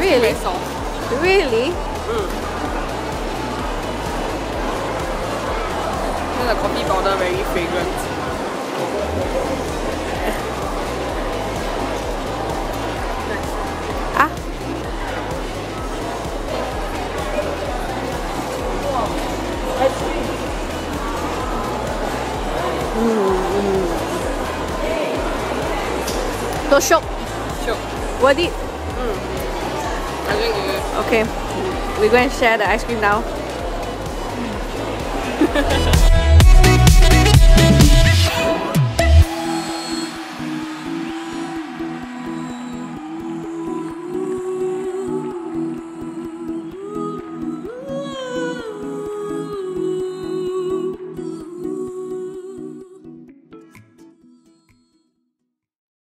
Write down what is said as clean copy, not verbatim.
Really? Very soft. Really? Then the coffee powder very fragrant. Ah. So shiok. Sure. Worth it? I think it. Okay. We're going to share the ice cream now.